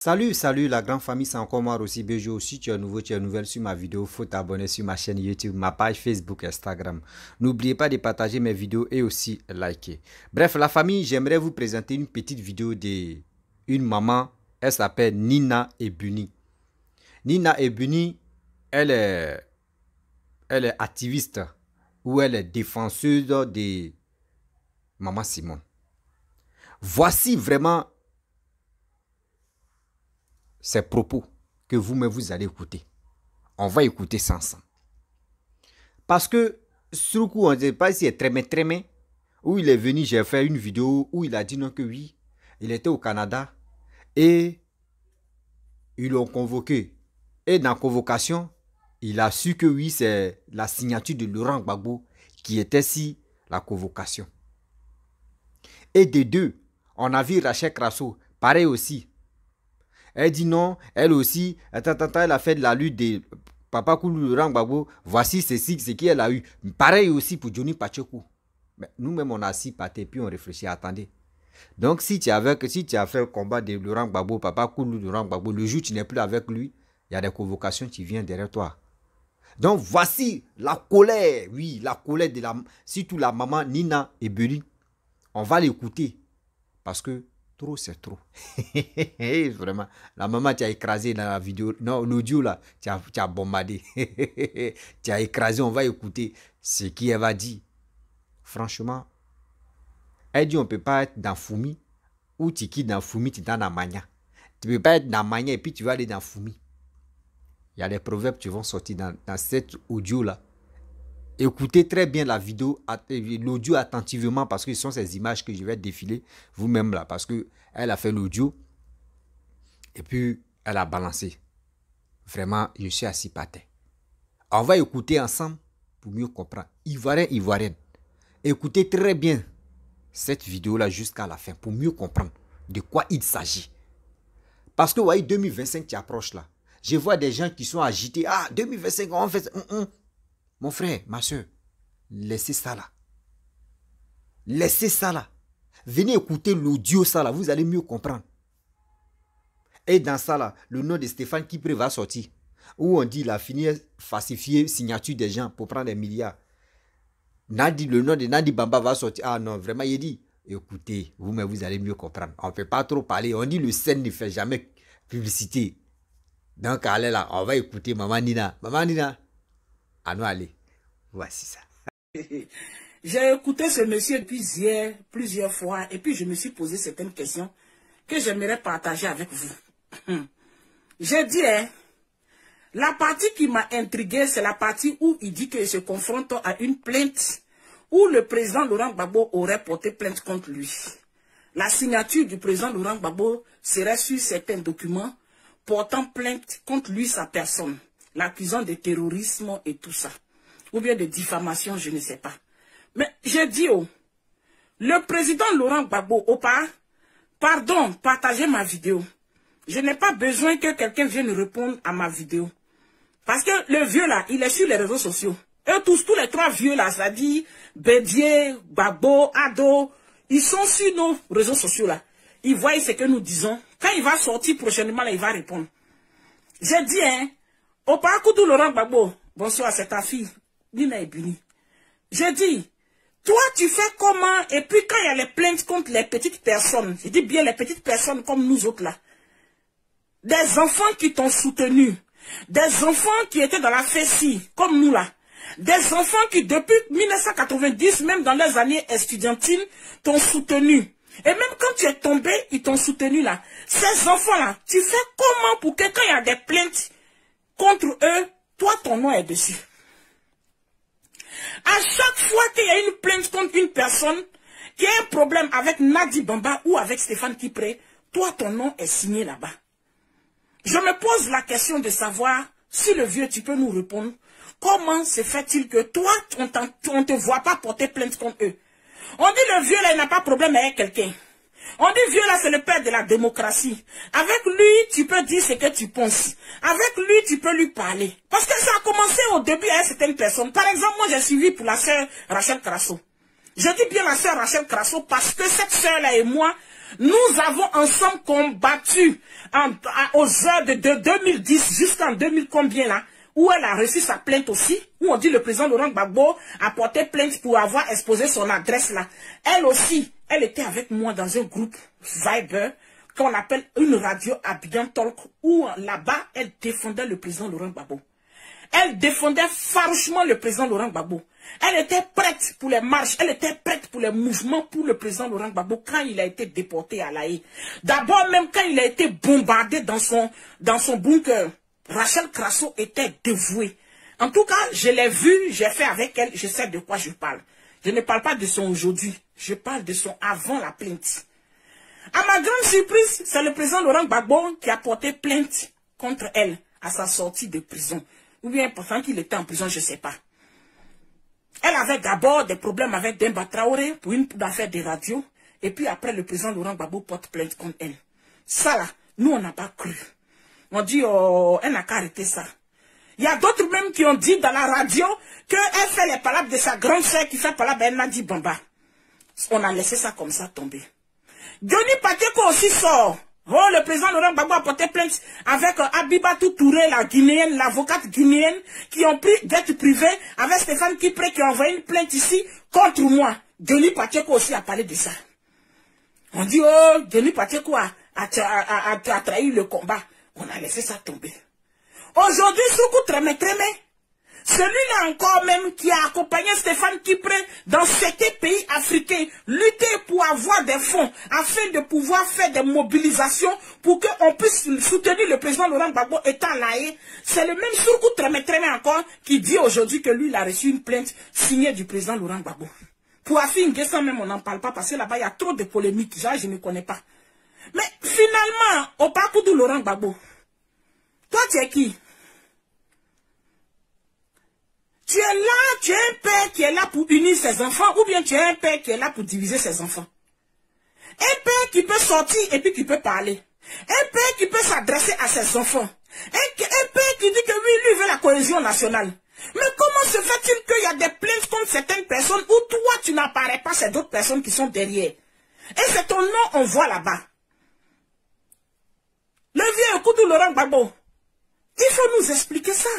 Salut la grande famille, c'est encore moi aussi Bejo. Si tu es nouveau, tu es nouvelle sur ma vidéo, faut t'abonner sur ma chaîne YouTube, ma page Facebook, Instagram. N'oubliez pas de partager mes vidéos et aussi liker. Bref, la famille, j'aimerais vous présenter une petite vidéo d'une maman. Elle s'appelle Nina Ebuni. Nina Ebuni, elle est activiste ou elle est défenseuse de Maman Simone. Voici vraiment ces propos que vous-même vous allez écouter. On va écouter ça ensemble. Parce que sur le coup, on ne sait pas si c'est Trémé, où il est venu, j'ai fait une vidéo où il a dit non que oui, il était au Canada et ils l'ont convoqué. Et dans la convocation, il a su que oui, c'est la signature de Laurent Gbagbo qui était sur la convocation. Et des deux, on a vu Rachel Crasso, pareil aussi. Elle dit non, elle aussi, elle a fait de la lutte de Papa Koulou Laurent Gbagbo. Voici ce qu'elle a eu. Pareil aussi pour Johnny Pacheco. Mais nous-mêmes, on a assis par terre, puis on réfléchit, attendez. Donc, si tu as fait le combat de Laurent Gbagbo, Papa Koulou Laurent Gbagbo, le jour où tu n'es plus avec lui, il y a des convocations qui viennent derrière toi. Donc, voici la colère, oui, la colère de surtout la maman Nina Ebuni. On va l'écouter parce que trop, c'est trop. Vraiment. La maman, tu as écrasé dans la vidéo. Non, l'audio là, tu as bombardé. Tu as écrasé, on va écouter ce qu'elle va dire. Franchement, elle dit on ne peut pas être dans Foumi. Ou tu quittes dans Foumi, tu es dans la Mania. Tu ne peux pas être dans Mania et puis tu vas aller dans Foumi. Il y a des proverbes qui vont sortir dans cet audio là. Écoutez très bien la vidéo, l'audio attentivement parce que ce sont ces images que je vais défiler vous-même là. Parce qu'elle a fait l'audio et puis elle a balancé. Vraiment, je suis assis par terre. On va écouter ensemble pour mieux comprendre. Ivoirien, Ivoirienne, écoutez très bien cette vidéo là jusqu'à la fin pour mieux comprendre de quoi il s'agit. Parce que vous voyez, 2025 qui approche là. Je vois des gens qui sont agités. Ah, 2025, on fait ça. Mon frère, ma soeur, laissez ça là. Laissez ça là. Venez écouter l'audio ça là, vous allez mieux comprendre. Et dans ça là, le nom de Stéphane Kipré va sortir. Où on dit il a fini falsifier signature des gens pour prendre des milliards. Le nom de Nadi Bamba va sortir. Ah non, vraiment, il dit, écoutez, vous-même vous allez mieux comprendre. On ne peut pas trop parler. On dit le scène ne fait jamais publicité. Donc allez là, on va écouter Maman Nina. Maman Nina. Ah non, allez, voici ça. J'ai écouté ce monsieur plusieurs fois et puis je me suis posé certaines questions que j'aimerais partager avec vous. J'ai dit, la partie qui m'a intrigué, c'est la partie où il dit qu'il se confronte à une plainte où le président Laurent Gbagbo aurait porté plainte contre lui. La signature du président Laurent Gbagbo serait sur certains documents portant plainte contre lui, sa personne. L'accusant de terrorisme et tout ça. Ou bien de diffamation, je ne sais pas. Mais j'ai dit, le président Laurent Gbagbo, pardon, partagez ma vidéo. Je n'ai pas besoin que quelqu'un vienne répondre à ma vidéo. Parce que le vieux là, il est sur les réseaux sociaux. Eux tous les trois vieux là, c'est-à-dire Bédier, Gbagbo, Ado, ils sont sur nos réseaux sociaux là. Ils voient ce que nous disons. Quand il va sortir prochainement, là, il va répondre. J'ai dit, Koudou Laurent Gbagbo, bonsoir, c'est ta fille, Nina Ebuni. J'ai dit, toi tu fais comment? Et puis quand il y a les plaintes contre les petites personnes, je dis bien les petites personnes comme nous autres là, des enfants qui t'ont soutenu, des enfants qui étaient dans la FESI, comme nous là, des enfants qui depuis 1990, même dans les années estudiantines, t'ont soutenu. Et même quand tu es tombé, ils t'ont soutenu là. Ces enfants là, tu fais comment pour que quand il y a des plaintes contre eux, toi, ton nom est dessus. À chaque fois qu'il y a une plainte contre une personne qui a un problème avec Nadi Bamba ou avec Stéphane Kipré, toi, ton nom est signé là-bas. Je me pose la question de savoir, si le vieux, tu peux nous répondre, comment se fait-il que toi, on ne te voit pas porter plainte contre eux? On dit le vieux là, il n'a pas de problème avec quelqu'un. On dit vieux là, c'est le père de la démocratie. Avec lui, tu peux dire ce que tu penses. Avec lui, tu peux lui parler. Parce que ça a commencé au début avec certaines personnes. Par exemple, moi, j'ai suivi pour la sœur Rachel Crasso. Je dis bien la sœur Rachel Crasso parce que cette sœur là et moi, Nous avons ensemble combattu aux heures de 2010 jusqu'en 2000 combien là, où elle a reçu sa plainte aussi, où on dit le président Laurent Gbagbo a porté plainte pour avoir exposé son adresse là. Elle aussi, elle était avec moi dans un groupe Viber qu'on appelle une radio Abidjan Talk, où là-bas, elle défendait le président Laurent Gbagbo. Elle défendait farouchement le président Laurent Gbagbo. Elle était prête pour les marches, elle était prête pour les mouvements pour le président Laurent Gbagbo quand il a été déporté à La Haye. D'abord même quand il a été bombardé dans son bunker, Rachel Crasso était dévouée. En tout cas, je l'ai vue, j'ai fait avec elle, je sais de quoi je parle. Je ne parle pas de son aujourd'hui, je parle de son avant la plainte. À ma grande surprise, c'est le président Laurent Gbagbo qui a porté plainte contre elle à sa sortie de prison. Ou bien pourtant qu'il était en prison, je ne sais pas. Elle avait d'abord des problèmes avec Demba Traoré pour une affaire de radio. Et puis après, le président Laurent Gbagbo porte plainte contre elle. Ça là, nous on n'a pas cru. On dit, oh, elle n'a qu'à arrêter ça. Il y a d'autres même qui ont dit dans la radio qu'elle fait les palabres de sa grande sœur qui fait palabres, elle m'a dit Bamba. On a laissé ça comme ça tomber. Johnny Pacheco aussi sort. Oh, le président Laurent Gbagbo a porté plainte avec Abibatou Touré, la guinéenne, l'avocate guinéenne, qui ont pris jet privé avec Stéphane Kipré qui a envoyé une plainte ici contre moi. Johnny Pacheco aussi a parlé de ça. On dit, oh, Johnny Pacheco a trahi le combat. On a laissé ça tomber. Aujourd'hui, Soukou Tremé, celui-là encore même qui a accompagné Stéphane Kipré dans 7 pays africains, lutter pour avoir des fonds afin de pouvoir faire des mobilisations pour qu'on puisse soutenir le président Laurent Gbagbo étant là. C'est le même Soukou Tremé encore qui dit aujourd'hui que lui, il a reçu une plainte signée du président Laurent Gbagbo. Pour Afi N'Guessan même, on n'en parle pas parce que là-bas, il y a trop de polémiques. Genre, je ne connais pas. Mais finalement, au parcours de Laurent Gbagbo, toi, tu es qui? Tu es là, tu es un père qui est là pour unir ses enfants, ou bien tu es un père qui est là pour diviser ses enfants. Un père qui peut sortir et puis qui peut parler. Un père qui peut s'adresser à ses enfants. Un père qui dit que oui, lui veut la cohésion nationale. Mais comment se fait-il qu'il y a des plaintes contre certaines personnes où toi tu n'apparais pas, c'est d'autres personnes qui sont derrière? Et c'est ton nom on voit là-bas. Le vieux Koudou Laurent Gbagbo, il faut nous expliquer ça.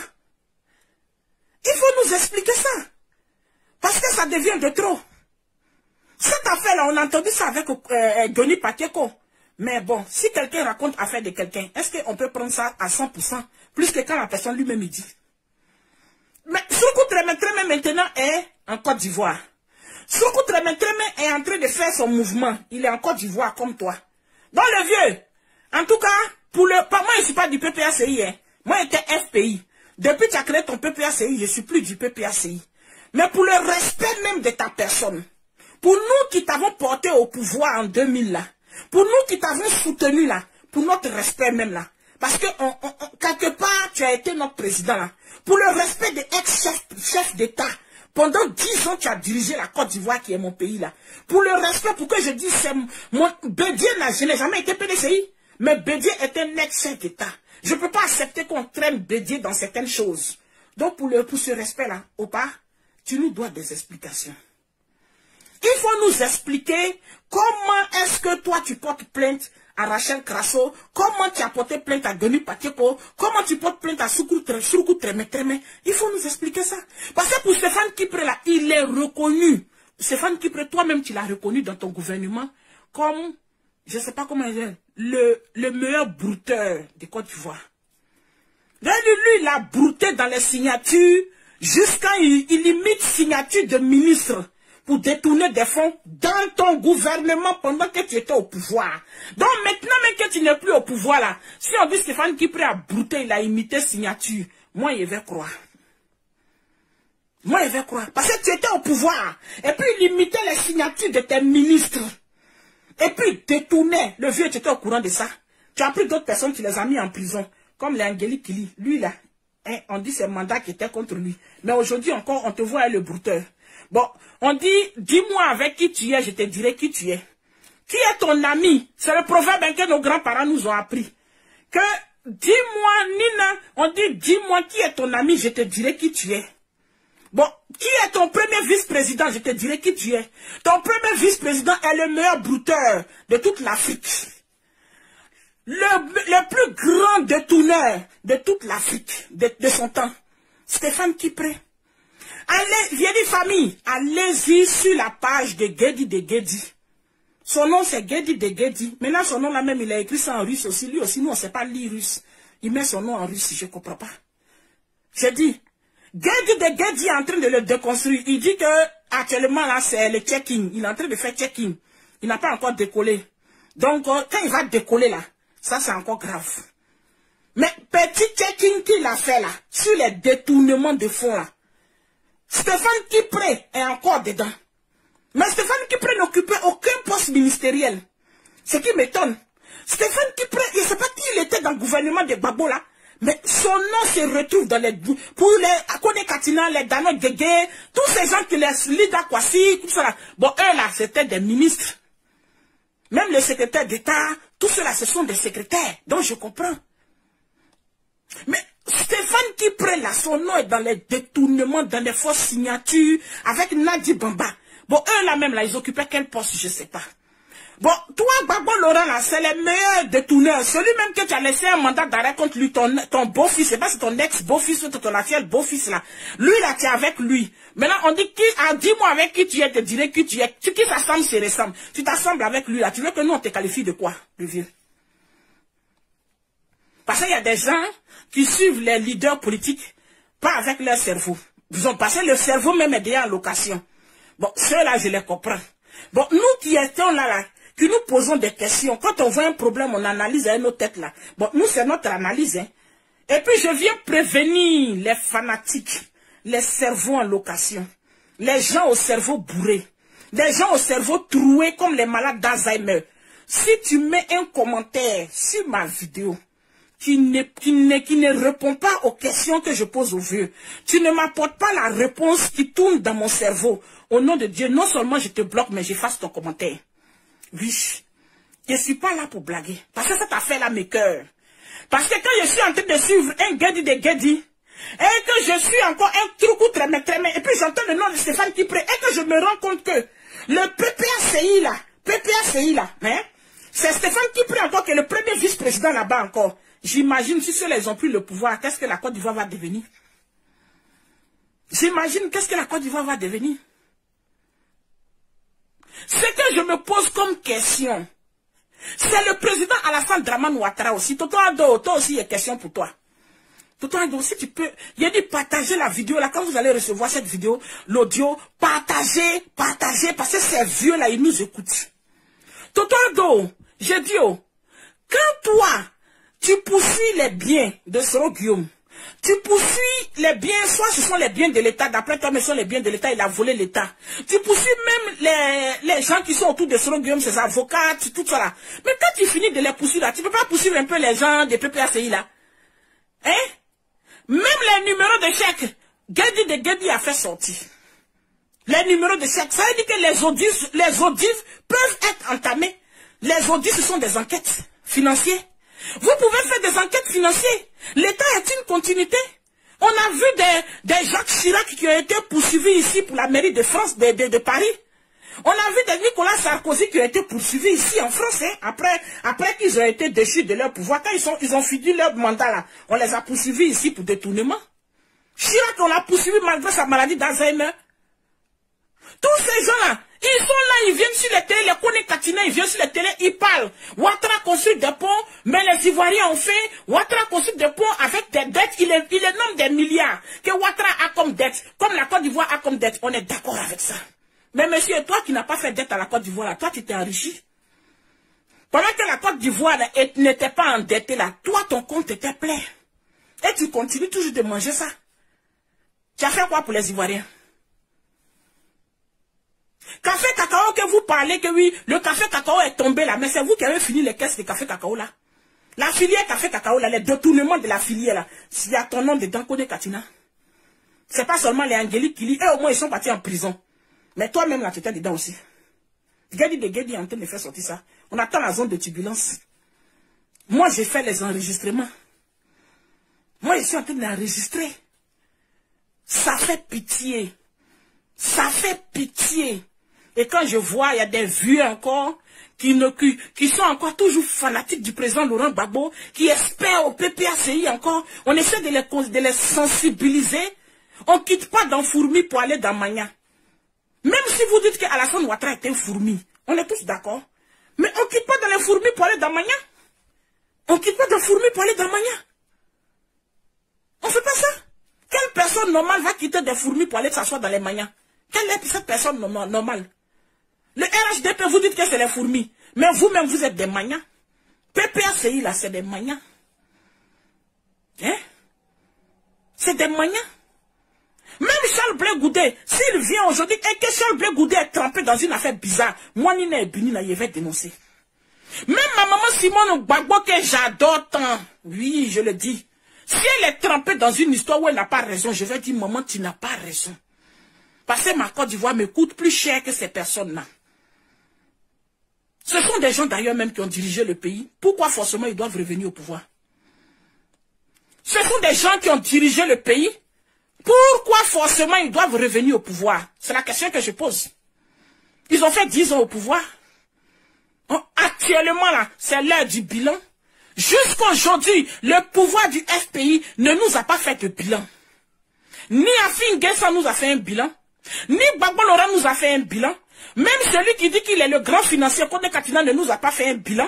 Il faut nous expliquer ça. Parce que ça devient de trop. Cette affaire-là, on a entendu ça avec Johnny Pacheco. Mais bon, si quelqu'un raconte l'affaire de quelqu'un, est-ce qu'on peut prendre ça à 100%? Plus que quand la personne lui-même dit. Mais Soukou Tremé maintenant est en Côte d'Ivoire. Soukou Tremé est en train de faire son mouvement. Il est en Côte d'Ivoire comme toi. Donc le vieux, en tout cas, moi je ne suis pas du PPACI. Hein. Moi j'étais FPI. Depuis que tu as créé ton PPACI, je ne suis plus du PPACI. Mais pour le respect même de ta personne, pour nous qui t'avons porté au pouvoir en 2000 là, pour nous qui t'avons soutenu là, pour notre respect même là, parce que quelque part tu as été notre président là, pour le respect des ex-chefs d'État, pendant 10 ans tu as dirigé la Côte d'Ivoire qui est mon pays là, pour le respect, pour que je dise, Bédié je n'ai jamais été PDCI, mais Bédié est un ex-chef d'État. Je ne peux pas accepter qu'on traîne Bédié dans certaines choses. Donc, pour ce respect-là, Opa, tu nous dois des explications. Il faut nous expliquer comment est-ce que toi, tu portes plainte à Rachel Crasso, comment tu as porté plainte à Johnny Pacheco, comment tu portes plainte à Soukou Tremé. Il faut nous expliquer ça. Parce que pour Stéphane Kipré, là, il est reconnu. Stéphane Kipré, toi-même, tu l'as reconnu dans ton gouvernement comme, je ne sais pas comment dire, le meilleur brouteur de Côte d'Ivoire. Lui, il a brouté dans les signatures jusqu'à il limite signature de ministre pour détourner des fonds dans ton gouvernement pendant que tu étais au pouvoir. Donc maintenant même que tu n'es plus au pouvoir là, si on dit Stéphane Kipré a brouté, il a imité signature, moi je vais croire. Moi je vais croire. Parce que tu étais au pouvoir. Et puis il imitait les signatures de tes ministres. Et puis, détourner, le vieux, tu étais au courant de ça. Tu as pris d'autres personnes, tu les as mis en prison. Comme l'Angélique Kili. Lui, là, hein, on dit c'est mandat qui était contre lui. Mais aujourd'hui encore, on te voit le brouteur. Bon, on dit, dis-moi avec qui tu es, je te dirai qui tu es. Qui est ton ami? C'est le proverbe que nos grands-parents nous ont appris. Que, dis-moi, Nina, on dit, dis-moi qui est ton ami, je te dirai qui tu es. Bon, qui est ton premier vice-président? Je te dirai qui tu es. Ton premier vice-président est le meilleur brouteur de toute l'Afrique. Le plus grand détourneur de toute l'Afrique, de son temps. Stéphane Kipré. Allez, vieille famille, allez-y sur la page de Guédi. Son nom c'est Guédi de Guédi. Maintenant son nom là même, il a écrit ça en russe aussi. Lui aussi, nous on ne sait pas lire russe. Il met son nom en russe, je ne comprends pas. J'ai dit, Guédi de Guédi est en train de le déconstruire. Il dit que actuellement là c'est le check-in. Il est en train de faire check-in. Il n'a pas encore décollé. Donc quand il va décoller là, ça c'est encore grave. Mais petit check-in qu'il a fait là, sur les détournements de fonds là, Stéphane Kipré est encore dedans. Mais Stéphane Kipré n'occupait aucun poste ministériel. Ce qui m'étonne. Stéphane Kipré, je ne sais pas qui il était dans le gouvernement de Gbagbo là, mais son nom se retrouve dans les... Pour les Akone Katina, les Dano Guégué, tous ces gens qui les Lida Kwasi, tout ça là. Bon, eux là, c'était des ministres. Même le secrétaire d'État, tout cela, ce sont des secrétaires. Donc je comprends. Mais Stéphane Kipré là, son nom est dans les détournements, dans les fausses signatures, avec Nadi Bamba. Bon, eux là même là, ils occupaient quel poste, je ne sais pas. Bon, toi, Gbagbo Laurent là, c'est le meilleur détourneur. Celui même que tu as laissé un mandat d'arrêt contre lui, ton beau-fils, c'est pas si ton ex-beau-fils ou ton actuel beau-fils là. Lui là, tu es avec lui. Maintenant, on dit, dis-moi avec qui tu es, te dirai qui tu es. Qui t'assemble, se ressemble. Tu t'assembles avec lui là. Tu veux que nous, on te qualifie de quoi, le vieux? Parce qu'il y a des gens qui suivent les leaders politiques, pas avec leur cerveau. Ils ont passé le cerveau même est déjà en location. Bon, ceux-là, je les comprends. Bon, nous qui étions là, qui nous posons des questions, quand on voit un problème, on analyse avec nos têtes là. Bon, nous, c'est notre analyse. Hein. Et puis, je viens prévenir les fanatiques, les cerveaux en location, les gens au cerveau bourré, les gens au cerveau troué comme les malades d'Alzheimer. Si tu mets un commentaire sur ma vidéo, qui ne répond pas aux questions que je pose aux vieux. Tu ne m'apportes pas la réponse qui tourne dans mon cerveau. Au nom de Dieu, non seulement je te bloque, mais j'efface ton commentaire. Oui, je ne suis pas là pour blaguer. Parce que cette affaire-là m'écoeure. Parce que quand je suis en train de suivre un Guédi de Guédi, et que je suis encore un trucou trémé, et puis j'entends le nom de Stéphane Kipré, et que je me rends compte que le PPACI là, hein, c'est Stéphane Kipré encore qui est le premier vice-président là-bas encore. J'imagine si ceux-là ils ont pris le pouvoir, qu'est-ce que la Côte d'Ivoire va devenir? J'imagine qu'est-ce que la Côte d'Ivoire va devenir? Ce que je me pose comme question, c'est le président Alassane Dramane Ouattara aussi. Toto Ado, toi aussi il y a question pour toi. Toto Ado, si tu peux, il a dit partager la vidéo là, quand vous allez recevoir cette vidéo, l'audio, partagez, parce que ces vieux là, ils nous écoutent. Toto Ado, j'ai dit, oh, quand toi, tu poursuis les biens de Soro Guillaume. Tu poursuis les biens, soit ce sont les biens de l'État, d'après toi, mais ce sont les biens de l'État, il a volé l'État. Tu poursuis même les gens qui sont autour de Soro Guillaume, ses avocats, tout ça là. Mais quand tu finis de les poursuivre là, tu ne peux pas poursuivre un peu les gens des PPACI là. Hein? Même les numéros de chèque, Guédi de Guédi a fait sortir. Les numéros de chèque, ça veut dire que les audits peuvent être entamés. Les audits, ce sont des enquêtes financières. Vous pouvez faire des enquêtes financières. L'État est une continuité. On a vu des Jacques Chirac qui ont été poursuivis ici pour la mairie de France, de Paris. On a vu des Nicolas Sarkozy qui ont été poursuivis ici en France. Hein, après qu'ils ont été déchus de leur pouvoir, quand ils ont fini leur mandat là, on les a poursuivis ici pour détournement. Chirac, on l'a poursuivi malgré sa maladie d'Alzheimer. Tous ces gens-là, ils sont là, ils viennent sur les télé, les Kone Katina, ils viennent sur les télé, ils parlent. Ouattara construit des ponts, mais les Ivoiriens ont fait. Ouattara construit des ponts avec des dettes, il nomme des milliards que Ouattara a comme dette, comme la Côte d'Ivoire a comme dette. On est d'accord avec ça. Mais monsieur, toi qui n'as pas fait dette à la Côte d'Ivoire, là, toi tu t'es enrichi. Pendant que la Côte d'Ivoire n'était pas endettée là, toi ton compte était plein. Et tu continues toujours de manger ça. Tu as fait quoi pour les Ivoiriens? Café cacao que vous parlez que oui, le café cacao est tombé là, mais c'est vous qui avez fini les caisses de café cacao là. La filière café cacao là, les détournements de la filière là, s'il y a ton nom dedans, Kone Katina. C'est pas seulement les Angéliques qui lisent, eux au moins ils sont partis en prison. Mais toi-même là, tu étais dedans aussi. Guédi de Guédi est en train de faire sortir ça. On attend la zone de turbulence. Moi j'ai fait les enregistrements. Moi je suis en train d'enregistrer. Ça fait pitié. Ça fait pitié. Et quand je vois, il y a des vieux encore qui sont encore toujours fanatiques du président Laurent Gbagbo, qui espèrent au PPACI encore. On essaie de les sensibiliser. On ne quitte pas dans Fourmi pour aller dans Magna. Même si vous dites qu'Alassane Ouattara est un fourmi, on est tous d'accord. Mais on ne quitte pas dans les fourmis pour aller dans Magna. On ne quitte pas dans Fourmi pour aller dans Magna. On ne fait pas ça. Quelle personne normale va quitter des fourmis pour aller s'asseoir dans les Magnas? Quelle est cette personne normale? Le RHDP, vous dites que c'est les fourmis. Mais vous-même, vous êtes des Magnas. PPACI, là, c'est des Magnas. Hein? C'est des Magnas. Même Charles Blé Goudé, s'il vient aujourd'hui et que Charles Blé Goudé est trempé dans une affaire bizarre, moi, Nina et Bini, là, il va dénoncer. Même ma maman Simone Gbagbo, que j'adore tant, oui, je le dis, si elle est trempée dans une histoire où elle n'a pas raison, je vais dire, maman, tu n'as pas raison. Parce que ma Côte d'Ivoire me coûte plus cher que ces personnes-là. Ce sont des gens d'ailleurs même qui ont dirigé le pays. Pourquoi forcément ils doivent revenir au pouvoir? Ce sont des gens qui ont dirigé le pays. Pourquoi forcément ils doivent revenir au pouvoir? C'est la question que je pose. Ils ont fait 10 ans au pouvoir. Actuellement, là, c'est l'heure du bilan. Jusqu'aujourd'hui, le pouvoir du FPI ne nous a pas fait de bilan. Ni Afin Guessa nous a fait un bilan. Ni Gbagbo Laurent nous a fait un bilan. Même celui qui dit qu'il est le grand financier Kone Katina ne nous a pas fait un bilan.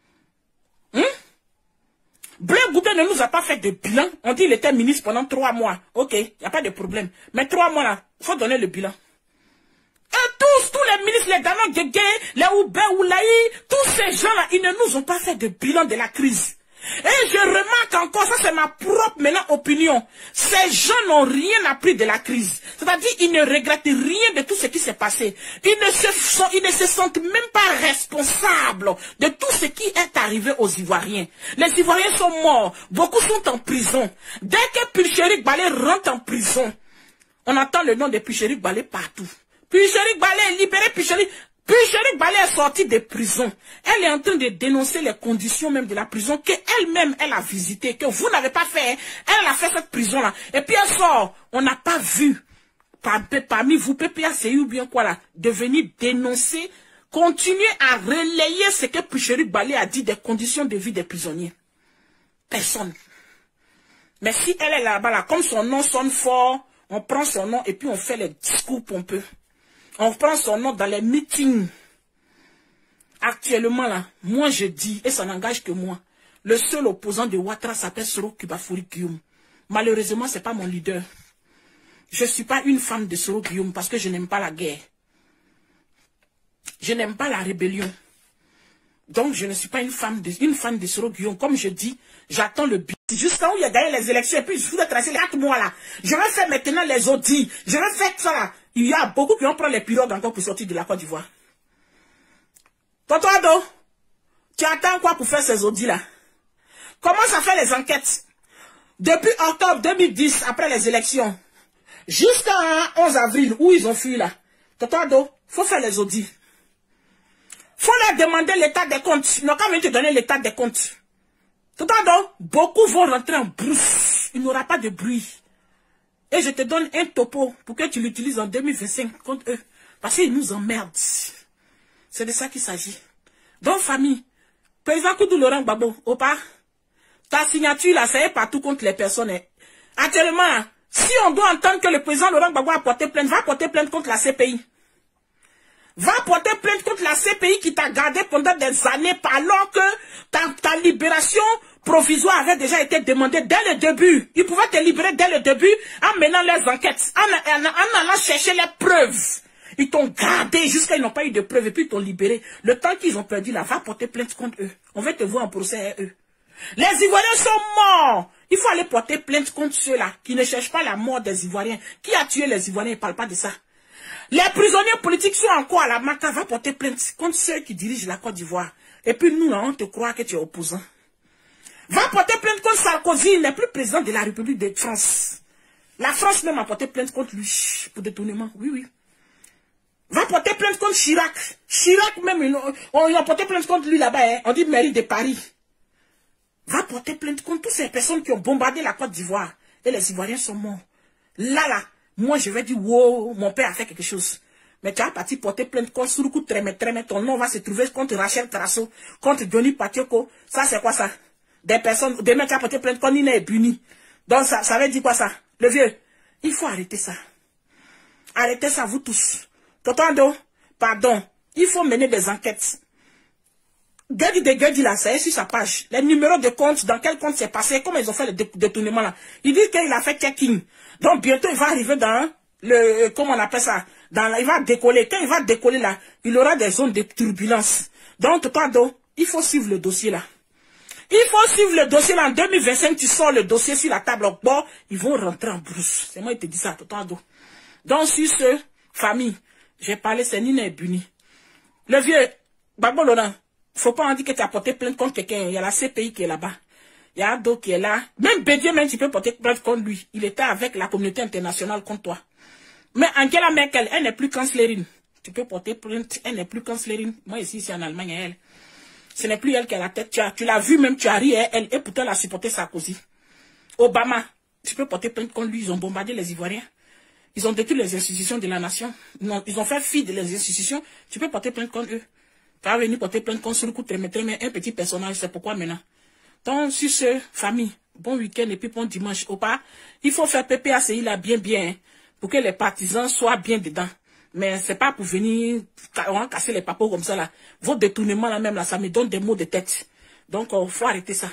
Blé Goudé ne nous a pas fait de bilan. On dit qu'il était ministre pendant 3 mois. Ok, il n'y a pas de problème. Mais 3 mois là, il faut donner le bilan. Et tous les ministres, les Danon Guégué, les Oubé Oulaï, tous ces gens-là, ils ne nous ont pas fait de bilan de la crise. Et je remarque encore, ça c'est ma propre maintenant opinion, ces gens n'ont rien appris de la crise. C'est-à-dire ils ne regrettent rien de tout ce qui s'est passé. Ils ne se sentent même pas responsables de tout ce qui est arrivé aux Ivoiriens. Les Ivoiriens sont morts, beaucoup sont en prison. Dès que Pulchérik Balé rentre en prison, on entend le nom de Pulchérik Balé partout. Pulchérik Balé, libéré Pulchérik. Pulchérik Balé est sortie de prison. Elle est en train de dénoncer les conditions même de la prison qu'elle-même, elle a visité, que vous n'avez pas fait. Elle a fait cette prison-là. Et puis elle sort. On n'a pas vu, parmi vous, PPACI ou bien quoi là, de venir dénoncer, continuer à relayer ce que Pulchérik Balé a dit des conditions de vie des prisonniers. Personne. Mais si elle est là-bas, là, comme son nom sonne fort, on prend son nom et puis on fait les discours pompeux. On prend son nom dans les meetings. Actuellement, là, moi je dis, et ça n'engage que moi, le seul opposant de Ouattara s'appelle Soro Kubafouri Guillaume. Malheureusement, ce n'est pas mon leader. Je ne suis pas une femme de Soro Guillaume parce que je n'aime pas la guerre. Je n'aime pas la rébellion. Donc, je ne suis pas une femme de Soro Guillaume. Comme je dis, j'attends le but. Jusqu'à où il y a gagné les élections, et puis je voudrais tracer les 4 mois là. Je vais faire maintenant les audits. Je vais faire ça là. Il y a beaucoup qui vont prendre les pirogues encore pour sortir de la Côte d'Ivoire. Tonton Ado, tu attends quoi pour faire ces audits là? Commence à faire les enquêtes. Depuis octobre 2010, après les élections, jusqu'à 11 avril, où ils ont fui là. Tonton Ado, il faut faire les audits. Il faut leur demander l'état des comptes. Ils n'ont qu'à venir te donner l'état des comptes. Tonton Ado, beaucoup vont rentrer en brousse. Il n'y aura pas de bruit. Et je te donne un topo pour que tu l'utilises en 2025 contre eux. Parce qu'ils nous emmerdent. C'est de ça qu'il s'agit. Donc, famille, président Koudou Laurent Gbagbo, Opa, ta signature là, c'est partout contre les personnes. Actuellement, si on doit entendre que le président Laurent Gbagbo a porté plainte, va porter plainte contre la CPI. Va porter plainte contre la CPI qui t'a gardé pendant des années alors que ta libération provisoire avait déjà été demandée dès le début. Ils pouvaient te libérer dès le début en menant leurs enquêtes, en allant chercher les preuves. Ils t'ont gardé jusqu'à ils n'ont pas eu de preuves et puis ils t'ont libéré. Le temps qu'ils ont perdu là, va porter plainte contre eux. On va te voir en procès à eux. Les Ivoiriens sont morts. Il faut aller porter plainte contre ceux-là qui ne cherchent pas la mort des Ivoiriens. Qui a tué les Ivoiriens? Ils ne parlent pas de ça. Les prisonniers politiques sont encore à la Maca, va porter plainte contre ceux qui dirigent la Côte d'Ivoire. Et puis nous, là, on te croit que tu es opposant. Va porter plainte contre Sarkozy, il n'est plus président de la République de France. La France même a porté plainte contre lui pour détournement. Oui, oui. Va porter plainte contre Chirac. Chirac même, on a porté plainte contre lui là-bas. Hein. On dit mairie de Paris. Va porter plainte contre toutes ces personnes qui ont bombardé la Côte d'Ivoire. Et les Ivoiriens sont morts. Là, Moi, je vais dire, wow, mon père a fait quelque chose. Mais tu as parti porter plainte contre Suruku Treme, ton nom va se trouver contre Rachel Trasso, contre Johnny Patioko. Ça, c'est quoi ça? Des personnes, demain, tu as porté plainte contre Nina et Buni. Donc, ça veut dire quoi ça? Le vieux, il faut arrêter ça. Arrêtez ça, vous tous. Tonton, pardon, il faut mener des enquêtes. Gadi là, c'est sur sa page. Les numéros de compte, dans quel compte c'est passé, comment ils ont fait le détournement là. Il dit qu'il a fait checking. Donc bientôt il va arriver dans le, comment on appelle ça, il va décoller. Quand il va décoller là, il aura des zones de turbulence. Donc pardon, il faut suivre le dossier là. Il faut suivre le dossier là. En 2025, tu sors le dossier sur la table. Bon, ils vont rentrer en brousse. C'est moi qui te dis ça, tonton. Donc sur ce, famille, j'ai parlé, c'est Nina et Buni. Le vieux, Babo Laurent, faut pas en dire que tu as porté plainte contre quelqu'un. Il y a la CPI qui est là-bas. Il y a d'autres qui est là. Même Bédier, même tu peux porter plainte contre lui. Il était avec la communauté internationale contre toi. Mais Angela Merkel, elle n'est plus cancérine. Tu peux porter plainte, elle n'est plus cancérine. Moi ici en Allemagne, elle. Ce n'est plus elle qui a la tête. Tu l'as vu même, tu as ri, elle, et pourtant elle a supporté Sarkozy. Obama, tu peux porter plainte contre lui. Ils ont bombardé les Ivoiriens. Ils ont détruit les institutions de la nation. Ils ont fait fi de les institutions. Tu peux porter plainte contre eux. Tu vas venir porter plainte contre Suruku Treme, un petit personnage. C'est pourquoi maintenant. Donc, sur ce, famille, bon week-end et puis bon dimanche. Au pas, il faut faire PPACI là bien, hein, pour que les partisans soient bien dedans. Mais c'est pas pour venir casser les papos comme ça là. Votre détournement là même là, ça me donne des maux de tête. Donc, faut arrêter ça.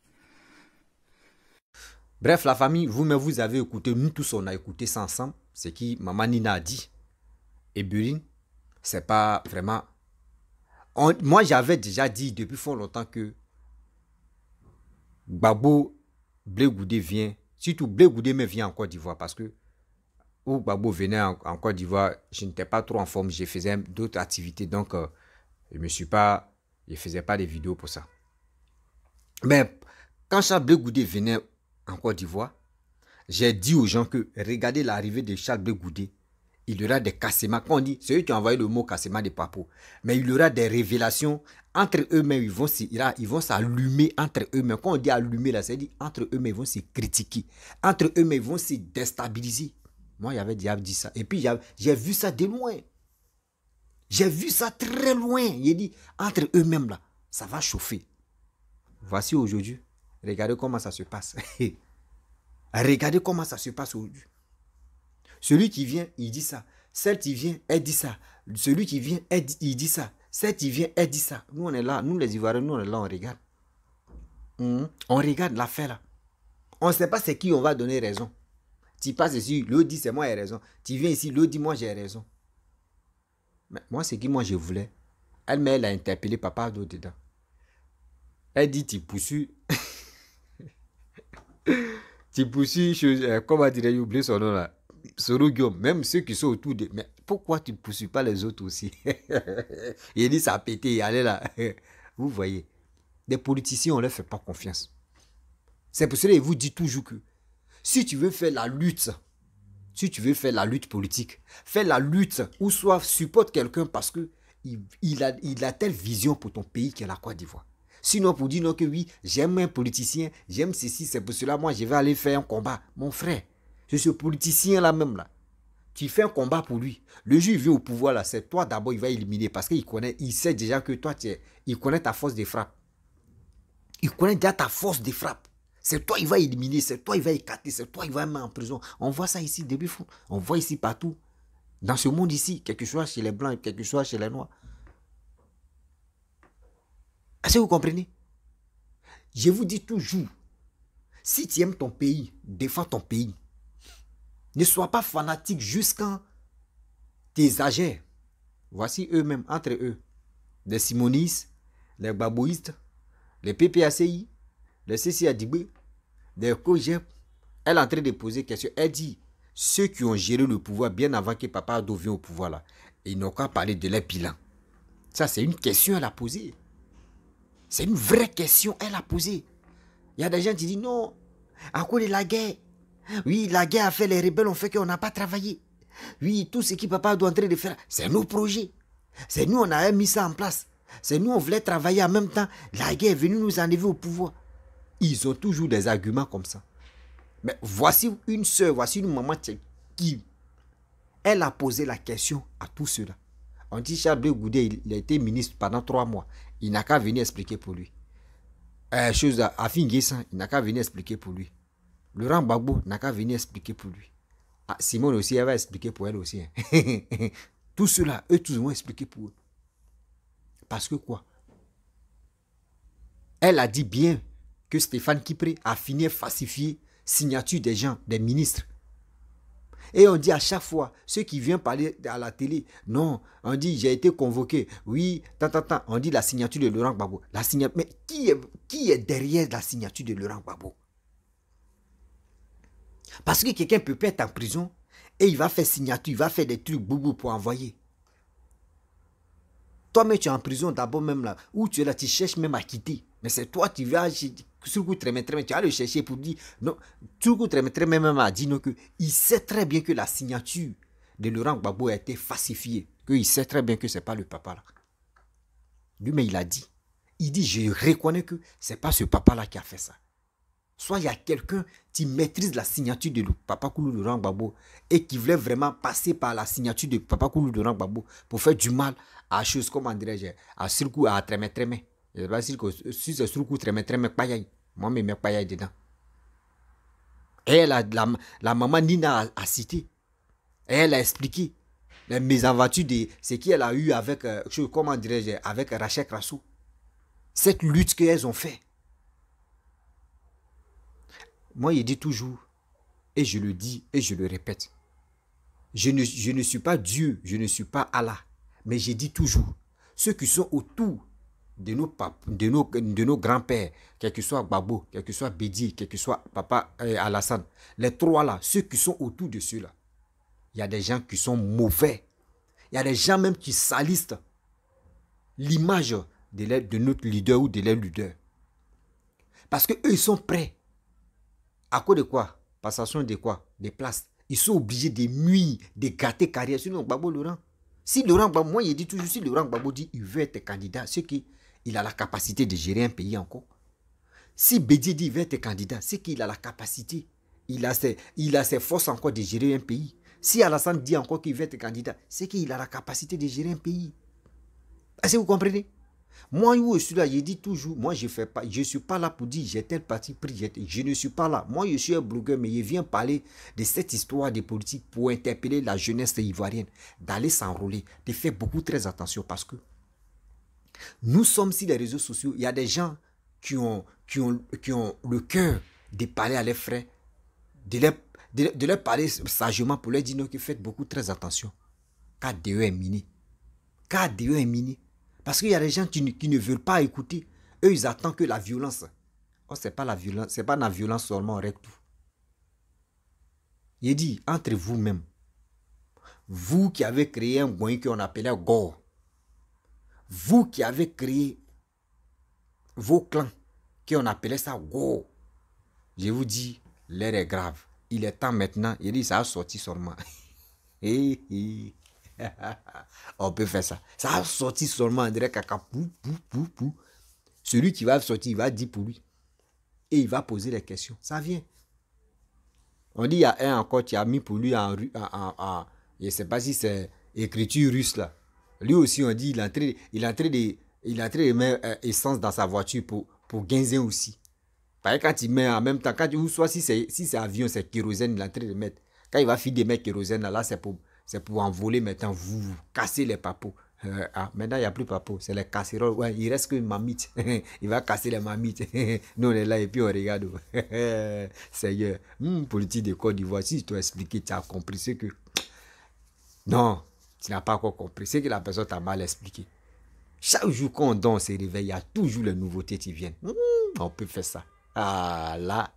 Bref, la famille, vous-même, vous avez écouté, nous tous, on a écouté ça ensemble. Ce qui Maman Nina a dit. Et Burine, c'est pas vraiment... moi, j'avais déjà dit depuis fort longtemps que Gbagbo Blé Goudé vient, surtout Blé Goudé me vient en Côte d'Ivoire parce que où Gbagbo venait en Côte d'Ivoire, je n'étais pas trop en forme, je faisais d'autres activités, donc je ne faisais pas des vidéos pour ça. Mais quand Charles Blé Goudé venait en Côte d'Ivoire, j'ai dit aux gens que regardez l'arrivée de Charles Blé Goudé, il y aura des cassements. Quand on dit, c'est eux qui ont envoyé le mot cassement des papos. Mais il y aura des révélations entre eux-mêmes. Ils vont s'allumer entre eux-mêmes. Quand on dit allumer, là, c'est dit entre eux-mêmes, ils vont se critiquer. Entre eux-mêmes, ils vont se déstabiliser. Moi, j'avais déjà dit ça. Et puis, j'ai vu ça de loin. J'ai vu ça très loin. Il dit, entre eux-mêmes, là, ça va chauffer. Voici aujourd'hui. Regardez comment ça se passe. Regardez comment ça se passe aujourd'hui. Celui qui vient, il dit ça. Celle qui vient, elle dit ça. Celui qui vient, il dit ça. Celle qui vient, elle dit ça. Nous, on est là. Nous, les Ivoiriens, nous, on est là, on regarde. On regarde l'affaire là. On ne sait pas c'est qui on va donner raison. Tu passes ici, l'autre dit c'est moi j'ai raison. Tu viens ici, l'autre dit moi j'ai raison. Mais moi, c'est qui moi je voulais. Elle a interpellé Papa Ado dedans. Elle dit tu poursuis. Tu poursuis, comment dirais-je, oublié son nom là. Soro Guillaume, même ceux qui sont autour de... Mais pourquoi tu ne poursuis pas les autres aussi? Il dit ça a pété, il allait là. Vous voyez, les politiciens, on ne leur fait pas confiance. C'est pour cela qu'il vous dit toujours que si tu veux faire la lutte, si tu veux faire la lutte politique, fais la lutte ou soit supporte quelqu'un parce que il a telle vision pour ton pays qu'est la Côte d'Ivoire. Sinon, pour dire non que oui, j'aime un politicien, j'aime ceci, c'est pour cela, moi, je vais aller faire un combat. Mon frère, c'est ce politicien-là même, là. Tu fais un combat pour lui. Le jour où il vient au pouvoir, là, c'est toi d'abord, il va éliminer parce qu'il sait déjà que toi, il connaît ta force de frappe. Il connaît déjà ta force de frappe. C'est toi, il va éliminer, c'est toi, il va écarter, c'est toi, il va mettre en prison. On voit ça ici, début fond. On voit ici partout. Dans ce monde ici, quelque chose chez les Blancs, quelque chose chez les Noirs. Est-ce que vous comprenez? Je vous dis toujours, si tu aimes ton pays, défends ton pays. Ne sois pas fanatique jusqu'à tes âgés. Voici eux-mêmes, entre eux, les simonistes, les babouistes, les PPACI, les CCADB, les COGEP. Elle est en train de poser question. Elle dit, ceux qui ont géré le pouvoir bien avant que Papa Ado vienne au pouvoir, là, ils n'ont qu'à parler de leur bilan. Ça, c'est une question qu'elle a posée. C'est une vraie question qu'elle a posée. Il y a des gens qui disent non, à cause de la guerre. Oui, la guerre a fait, les rebelles ont fait qu'on n'a pas travaillé. Oui, tout ce que Papa doit en train de faire, c'est nos projets. C'est nous, on a mis ça en place. C'est nous, on voulait travailler en même temps. La guerre est venue nous enlever au pouvoir. Ils ont toujours des arguments comme ça. Mais voici une soeur, voici une maman qui Elle a posé la question à tout cela. On dit Charles Goudet, il a été ministre pendant 3 mois. Il n'a qu'à venir expliquer pour lui. Chose à Finguessan, il n'a qu'à venir expliquer pour lui. Laurent Gbagbo n'a qu'à venir expliquer pour lui. Ah, Simone aussi, elle va expliquer pour elle aussi. Hein. Tout cela, eux tous vont expliquer pour eux. Parce que quoi? Elle a dit bien que Stéphane Kipré a fini falsifier signature des gens, des ministres. Et on dit à chaque fois, ceux qui viennent parler à la télé, non, on dit j'ai été convoqué, oui, on dit la signature de Laurent Gbagbo. La signature, mais qui est derrière la signature de Laurent Gbagbo? Parce que quelqu'un peut pas être en prison et il va faire signature, il va faire des trucs boubou pour envoyer. Toi-même, tu es en prison d'abord même là, où tu es là, tu cherches même à quitter. Mais c'est toi, tu vas, sur le coup, tu vas le chercher pour dire, non, sur le coup, même a dit non, que il sait très bien que la signature de Laurent Gbagbo a été falsifiée, qu'il sait très bien que ce n'est pas le papa là. Lui-même, il a dit. Il dit, je reconnais que ce n'est pas ce papa-là qui a fait ça. Soit il y a quelqu'un qui maîtrise la signature de Papa Koulou Laurent Gbagbo et qui voulait vraiment passer par la signature de Papa Koulou Laurent Gbagbo pour faire du mal à chose, comment dirais-je, à Surkou, à Tremé. Je ne sais pas si c'est Surkou, Tremé, Payaï. Moi, je mets Payaï dedans. Et la maman Nina a cité. Et elle a expliqué les mésaventures de ce qu'elle a eu avec, comment dirais-je, avec Rachel Krassou. Cette lutte qu'elles ont fait. Moi, je dis toujours, et je le dis et je le répète, je ne suis pas Dieu, je ne suis pas Allah, mais je dis toujours, ceux qui sont autour de nos grands-pères, quel que soit Gbagbo, quel que soit Bédi, quel que soit Papa Alassane, les trois là, ceux qui sont autour de ceux-là, il y a des gens qui sont mauvais, il y a des gens même qui salissent l'image de notre leader ou de leur leader. Parce qu'eux, ils sont prêts. À cause de quoi? Passation de quoi? Des places. Ils sont obligés de nuire, de gâter carrière. Sinon, Gbagbo Laurent. Si Laurent Gbagbo, moi je dis toujours, si Laurent Gbagbo dit qu'il veut être candidat, c'est qu'il a la capacité de gérer un pays encore. Si Bédié dit qu'il veut être candidat, c'est qu'il a la capacité, il a ses forces encore de gérer un pays. Si Alassane dit encore qu'il veut être candidat, c'est qu'il a la capacité de gérer un pays. Est-ce que vous comprenez? Moi, je suis là, je dis toujours, moi, je ne suis pas là pour dire j'ai tel parti pris, je ne suis pas là. Moi, je suis un blogueur, mais je viens parler de cette histoire de politique pour interpeller la jeunesse ivoirienne, d'aller s'enrôler, de faire beaucoup très attention parce que nous sommes sur les réseaux sociaux, il y a des gens qui ont le cœur de parler à leurs frères, de leur parler sagement pour leur dire non, que faites beaucoup très attention. KDE est miné. KDE est miné. Parce qu'il y a des gens qui ne veulent pas écouter. Eux, ils attendent que la violence. Oh, ce n'est pas la violence, c'est pas la violence seulement, recto. Il dit, entre vous-même, vous qui avez créé un moyen qu'on appelait Gore, vous qui avez créé vos clans, qu'on appelait ça Gore, je vous dis, l'air est grave. Il est temps maintenant, il dit, ça a sorti seulement. On peut faire ça. Ça a sorti seulement en direct. Celui qui va sortir, il va dire pour lui. Et il va poser les questions. Ça vient. On dit, il y a un encore qui a mis pour lui je ne sais pas si c'est écriture russe là. Lui aussi, on dit, il est en train de mettre essence dans sa voiture pour gagner aussi. Parce que quand il met en même temps, ou soit si c'est avion, c'est kérosène, il est en train de mettre. Quand il va filer de mettre kérosène là, c'est pour envoler maintenant, vous casser les papos. Maintenant, il n'y a plus papos, c'est les casseroles. Ouais, il reste que mamite. Il va casser les mamites. Nous, on est là et puis on regarde. Seigneur, politique de Côte d'Ivoire, si je t'ai expliqué, tu as compris ce que... Non, tu n'as pas encore compris. C'est que la personne t'a mal expliqué. Chaque jour qu'on se réveille, il y a toujours les nouveautés qui viennent. On peut faire ça. Ah là,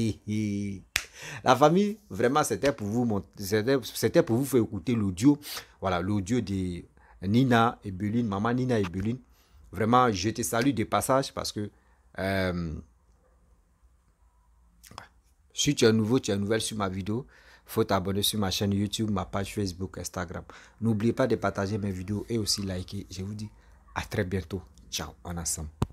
la famille, vraiment, c'était pour vous faire écouter l'audio. Voilà, l'audio de Nina et Beline, maman Nina et Beline. Vraiment, je te salue de passage parce que si tu es nouveau, tu es nouvelle sur ma vidéo, il faut t'abonner sur ma chaîne YouTube, ma page Facebook, Instagram. N'oubliez pas de partager mes vidéos et aussi liker. Je vous dis à très bientôt. Ciao, on ensemble.